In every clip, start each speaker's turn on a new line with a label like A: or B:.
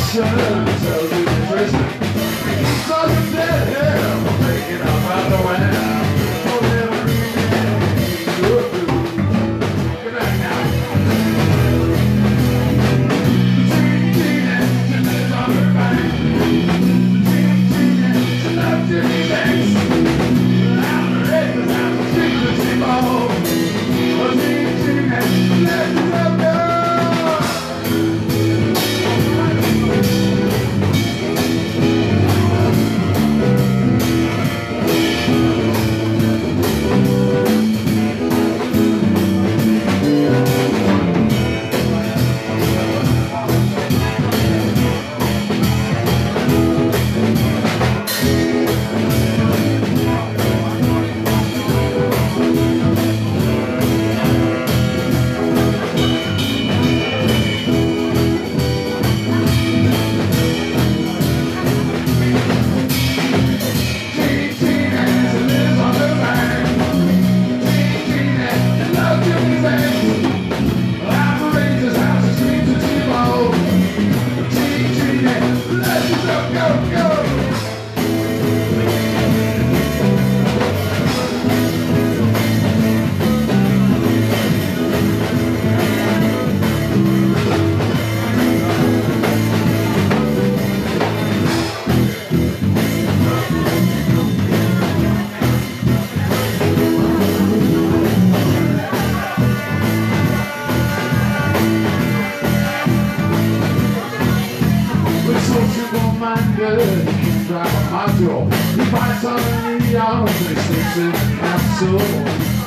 A: He bites on the arms and he slips in absolute.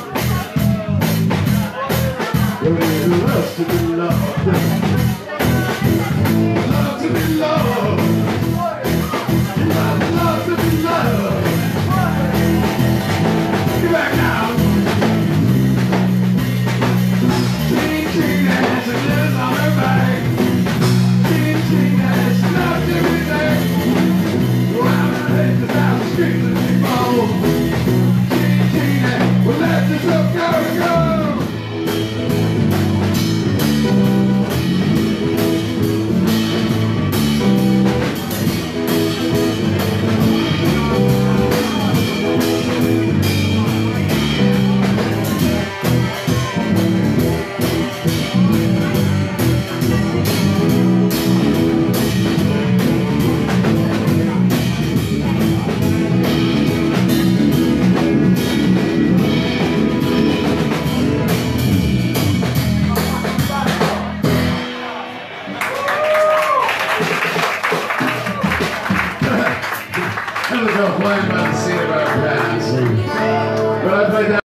A: He loves to be loved. Love to be loved. Love to be loved. Get back now. King as it lives on her back. King as she loves everything. Well, let this up go. Playing by the